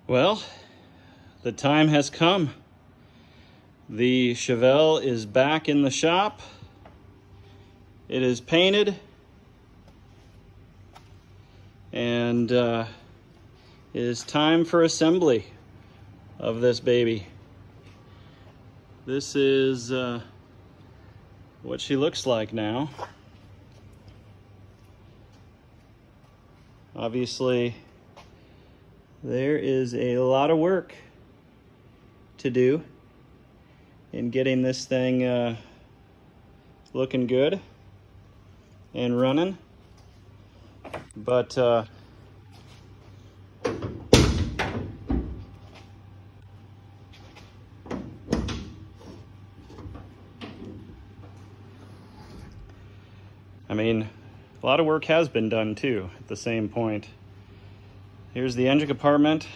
Well, the time has come. The Chevelle is back in the shop. It is painted, and it is time for assembly of this baby. This is what she looks like now. Obviously, there is a lot of work to do in getting this thing looking good and running, but I mean, a lot of work has been done too at the same point. Here's the engine compartment.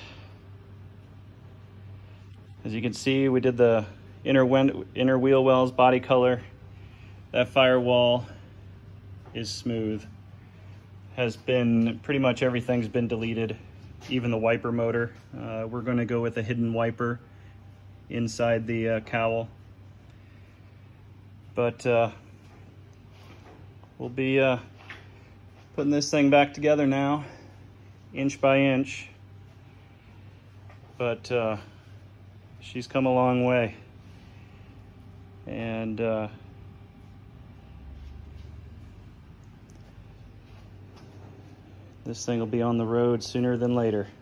As you can see, we did the inner wheel wells body color. That firewall is smooth. Pretty much everything's been deleted, even the wiper motor. We're going to go with a hidden wiper inside the cowl. But we'll be putting this thing back together now, inch by inch. But she's come a long way, and this thing will be on the road sooner than later.